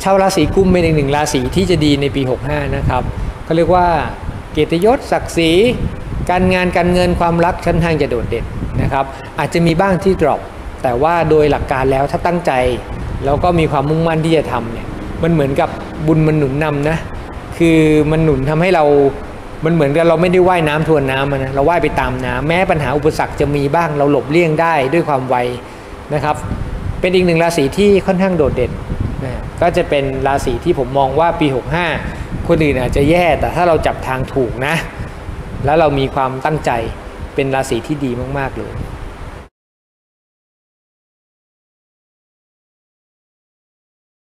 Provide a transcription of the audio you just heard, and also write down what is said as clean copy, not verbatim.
าวราศีกุมเป็นอีกหนึ่งราศีที่จะดีในปี65นะครับเขาเรียกว่าเกียรติยศศักดิ์ศรีการงานการเงินความรักค่อนข้างจะโดดเด่นนะครับอาจจะมีบ้างที่ดรอปแต่ว่าโดยหลักการแล้วถ้าตั้งใจแล้วก็มีความมุ่งมั่นที่จะทำเนี่ยมันเหมือนกับบุญมันหนุนนำนะคือมันหนุนทำให้เรามันเหมือนกับเราไม่ได้ว่ายน้ำทวนน้ำนะเราว่ายไปตามน้ำแม้ปัญหาอุปสรรคจะมีบ้างเราหลบเลี่ยงได้ด้วยความไวนะครับเป็นอีกหนึ่งราศีที่ค่อนข้างโดดเด่นนะก็จะเป็นราศีที่ผมมองว่าปี65คนอื่นอาจจะแย่แต่ถ้าเราจับทางถูกนะแล้วเรามีความตั้งใจเป็นราศีที่ดีมากๆเลย